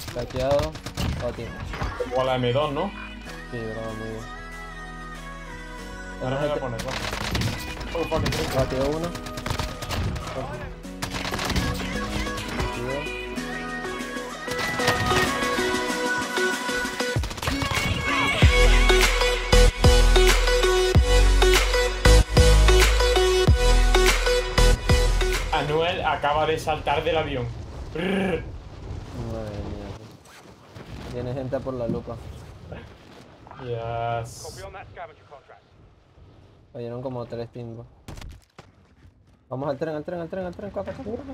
Cacheado. Bati. O a la M2, ¿no? Sí, bravo, muy bien. Ahora me voy a poner, va. Oh, fuck, it. Batido uno. Batido. Anuel acaba de saltar del avión. Brrr. Madre mía. Viene gente por la lupa. Yes. Cayeron como 3 timbos. Vamos al tren, al tren, al tren, al tren. Cuaca, cuaca, cuaca.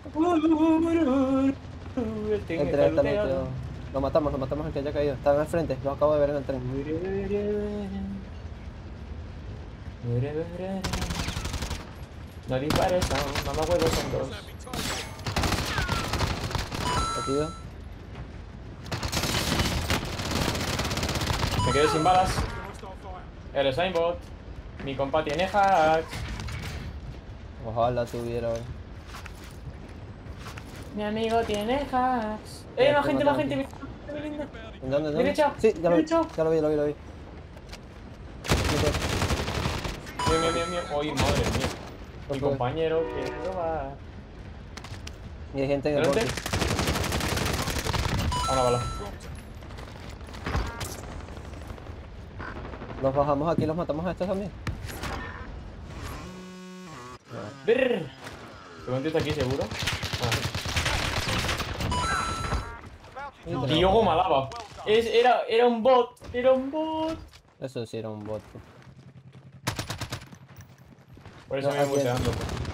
El tren El está tren está looteado. looteado. Lo matamos al que haya caído. Está al frente, lo acabo de ver en el tren. No dispares aún, mamá huevos son dos. Batido. Me quedé sin balas. Eres aimbot. Mi compa tiene hacks. Ojalá tuviera hoy. Mi amigo tiene hacks. Ya, Más te gente, más mataron. gente. Muy lindo. ¿En dónde? Derecha, Sí, ya lo vi, derecha. ya lo vi, lo vi, lo vi. Mío. Uy, madre mía. Mi Ok. compañero quiere robar. Y hay gente en el ¿Delante? bosque. Una bala. Los bajamos aquí, los matamos a estos también. Brrr. ¿Tu está aquí seguro? Y Tío, goma lava. Era un bot. Era un bot. eso sí era un bot. Por eso No, me aquí voy muteando.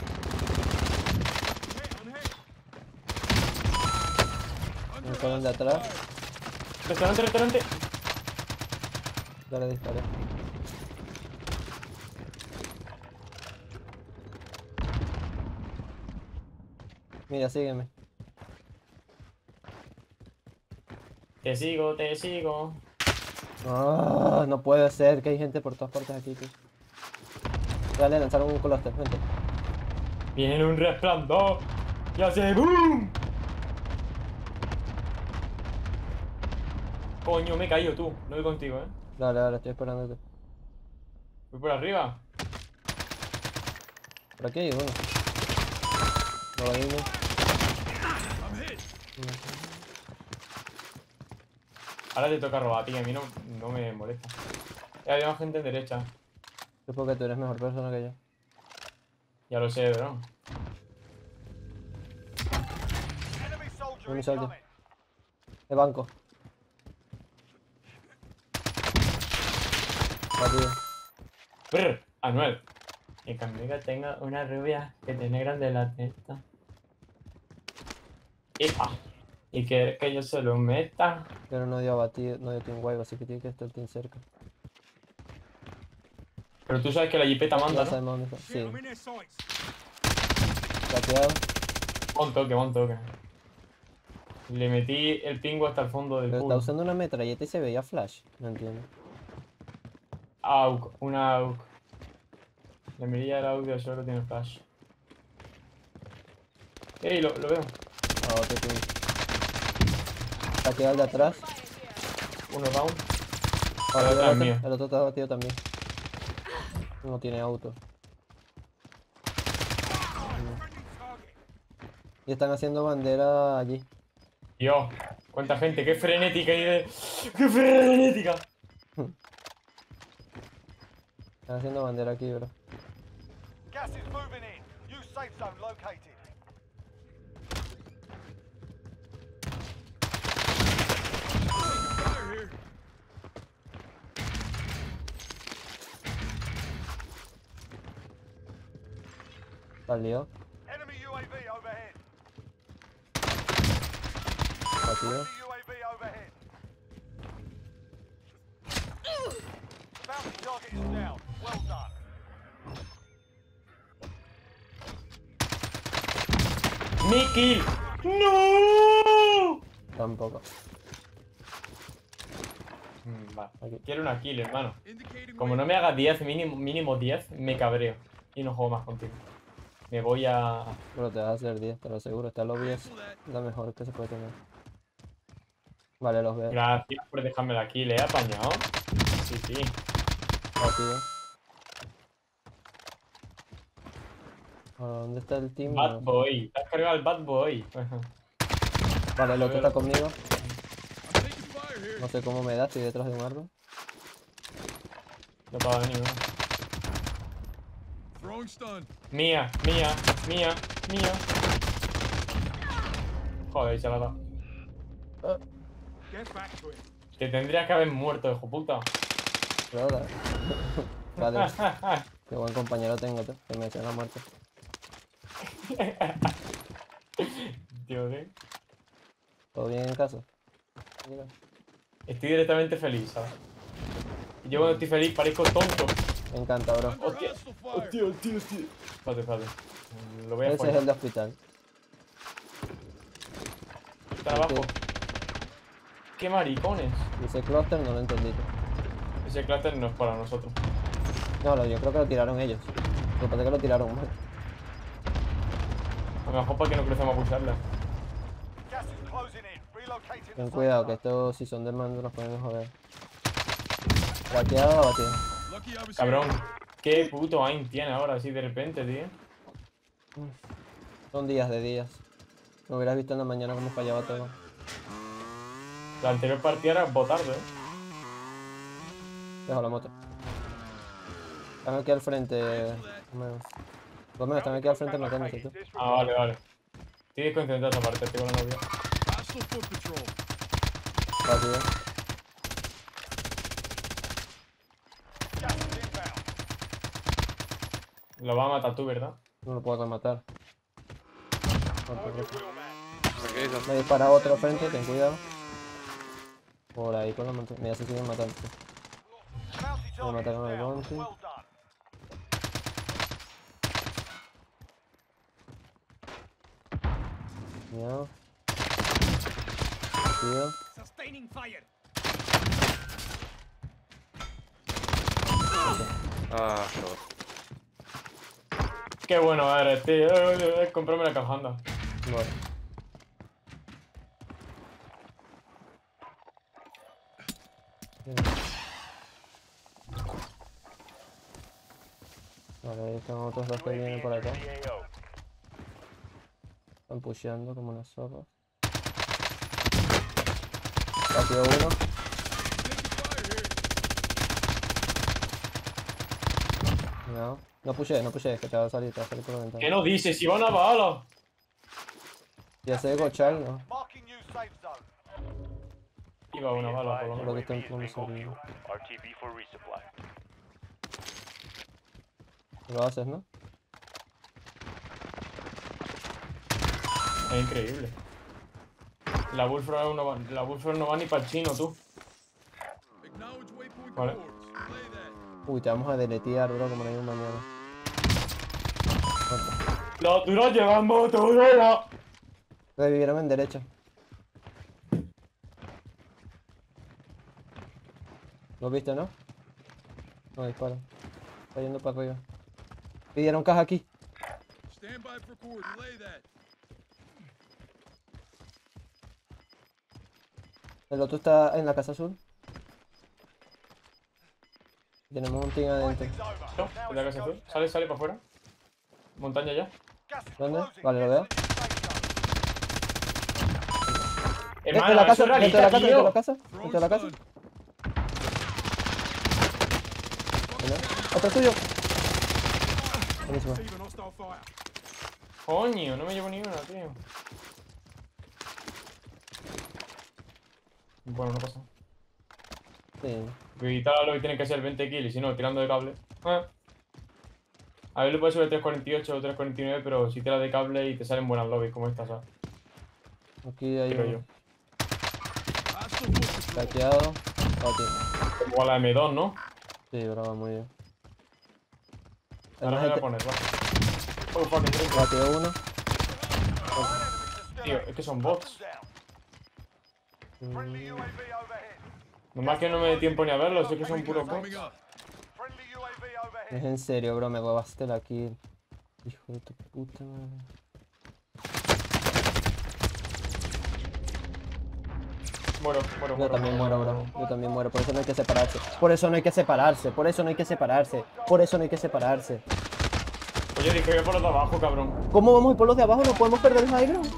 Me fueron de atrás. Restaurante. Ya le disparé. Mira, sígueme. Te sigo. Ah, no puede ser que hay gente por todas partes aquí, tío. Dale, lanzaron un clúster, vente. Viene un resplandor. Y hace boom. Coño, me he caído tú. No voy contigo, Dale, estoy esperándote. Voy por arriba. Por aquí hay uno. No, ahí no. Ahora te toca robar, tío. A mí no me molesta. Hay más gente en derecha. Es porque tú eres mejor persona que yo. Ya lo sé, bro. Un soldier. De banco. Batido. Brr, Anuel. En cambio que tenga una rubia que tiene grande la testa. Y que yo se lo meta. Pero no dio batido, no dio team wave, así que tiene que estar team cerca. Pero tú sabes que la jipeta manda, Ya ¿no? sabemos dónde está. Sí. Bateado. Buen toque. Le metí el pingo hasta el fondo del Pero está culo. usando una metralleta y se veía flash. No entiendo. AUK, una AUK. La mirilla del AUK del solo tiene flash. Ey, lo veo. Ah, otro team. Bateado el de atrás. Uno down. Batido atrás el mío. otro. El otro está batido también. No tiene auto. Y están haciendo bandera allí. Dios, cuánta gente, qué frenética y de... ¡Qué frenética! Están haciendo bandera aquí, bro. Gas is moving in. New safe zone located. Salió. Enemy UAV overhead. Batido. Enemy UAV overhead. Bounty target is down. Well done. ¡Mi kill! ¡No! Tampoco. Vale, Aquí. quiero una kill, hermano. Como no me hagas 10, mínimo 10, me cabreo. Y no juego más contigo. Me voy a... Pero te vas a hacer 10, te lo aseguro. Esta lobby es la mejor que se puede tener. Vale, los veo. Gracias por dejarme la kill, apañado. Sí, sí. Rápido. Ahora, ¿dónde está el team? Bad Boy. Te has cargado el Bad Boy. Vale, el otro está conmigo. Taking fire here. No sé cómo me da, estoy detrás de un árbol. No puedo venir, ¿no? Throwing stun. Mía. Joder, se la ha dado. Get back to it. Te tendrías que haber muerto, hijo puta. Claro. Vale, qué buen compañero tengo, tú, que me echa la muerte. Tío, ¿qué? ¿Todo bien en casa? Mira. Estoy directamente feliz, ¿sabes? Y yo cuando estoy feliz parezco tonto. Me encanta, bro. Under Hostia. hostile fire. Hostia. Espérate. Lo voy a Ese es poner. el de hospital. Está abajo. ¡Qué maricones! Dice cluster, no lo entendí. Ese cluster no es para nosotros. No, yo creo que lo tiraron ellos. Lo que pasa es que lo tiraron mal. A lo mejor para que no crucemos a pulsarla. Gas is closing in. Relocating the Ten safe cuidado, que zone. estos si son de mando nos pueden joder. Craqueado o batido. Lucky I was Cabrón. here. Qué puto aim tiene ahora así de repente, tío. Son días de días. No hubieras visto en la mañana cómo fallaba todo. La anterior partida era botardo, Dejo la moto. Están aquí al frente. Romeo, están aquí al frente matándose tú. Ah, vale. Estoy desconcentrado esa parte, estoy con la novia. Hostile foot patrol. Rápido. Gas is inbound. Lo va a matar tú, ¿verdad? No lo puedo rematar. Move your wheel, man. Me dispara otro frente, ten cuidado. Por ahí con la montaña. Mira, se siguen matando. Bounty target mataron is al down. bounty. Well done. Mira. Tío. Sustaining fire. Ah, no. Qué bueno eres, tío. Comprarme la cajanda. Bueno. Vale, ahí están otros dos que vienen por acá. AO. Están pusheando como unas zorras. Rápido uno. Taking fire here. No pushees, que te va a salir por la ventana. ¿Qué no dices? Si va una bala. Ya sé gochar, ¿no? Marking new safe zone. Iba una bala, por lo Creo menos. que están con salido. RTB for resupply. Lo haces, ¿no? Es increíble. La Bullfrog no va ni para el chino, tú. Acknowledge waypoint Vale. reports. Play that. Uy, te vamos a deletear, bro, como no hay un mañana. Los duros llevan motorera. Revivieron en derecha. ¿Lo viste, no? No dispara. Está yendo para arriba. Pidieron caja aquí. Stand by for core. Relay that. El otro está en la casa azul. Tenemos un team adentro. Fighting's over. ¿No? Now ¿En la it's casa go azul? Sale para afuera. Montaña ya. Gas is ¿Dónde? closing. Vale, lo Get veo. to the safe zone. Dentro de Hermano, la eso casa, es dentro de la realista, casa, dentro de la tío. casa. Dentro de la casa. Throwing stun. Mira. Otro tuyo. Buenísimo. Receiving hostile fire. Coño, no me llevo ni una, tío. Bueno, no pasa. Sí. Evitar lo que tiene que ser 20 kills y si no, tirando de cable. A ver, le puedes subir 348 o 349, pero si tiras de cable y te salen buenas lobbies como esta, ¿sabes? Aquí hay Creo yo. uno. Hostile foot patrol. Saqueado. Batido. Como la M2, ¿no? Sí, bravo, muy bien. Hay Ahora más me voy a gente. poner, va. Oh, fucking drink. Batido uno. Tío, es que son bots. Friendly UAV overhead. Nomás que no me dé tiempo ni a verlos, sé que son puros bots. Coming up. Friendly UAV Es overhead. en serio, bro, me robaste la kill. Hijo de tu puta madre. Muero. Yo también muero, bro. Yo también muero. Por eso no hay que separarse. Por eso no hay que separarse. Por eso no hay que separarse. Por eso no hay que separarse. Oye, dije que por los de abajo, cabrón. ¿Cómo vamos a ir por los de abajo? ¿No podemos perder el high ground?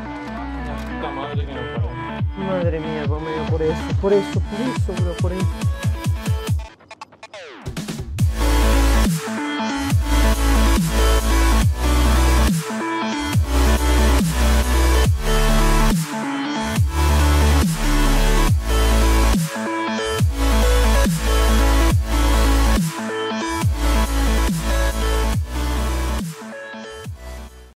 La puta madre que no puedo. Madre mía, Romeo, por eso, bro, por eso.